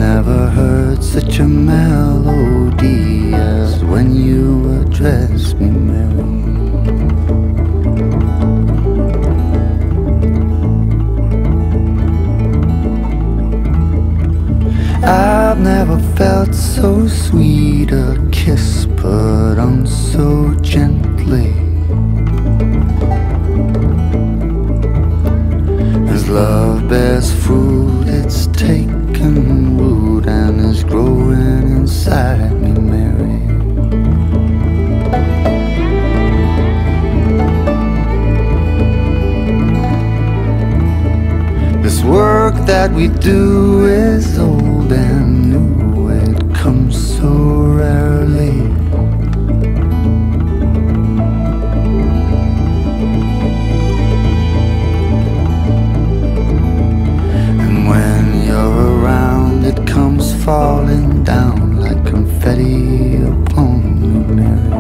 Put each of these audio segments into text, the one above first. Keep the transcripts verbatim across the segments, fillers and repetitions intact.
never heard such a melody as when you address me, Mary. I've never felt so sweet a kiss put on so gently. As love bears fruit, it's taken root and is growing inside me, Mary. This work that we do is old and new, it comes so rarely. And when you're around, it comes falling down like confetti upon me, Mary.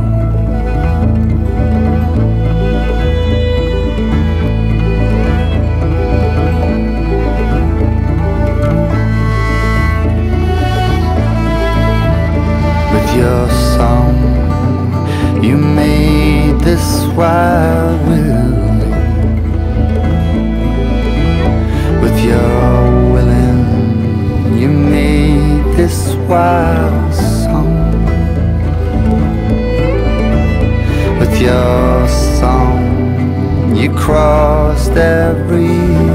Your song, you made this wild willing. With your willing, you made this wild song. With your song, you crossed every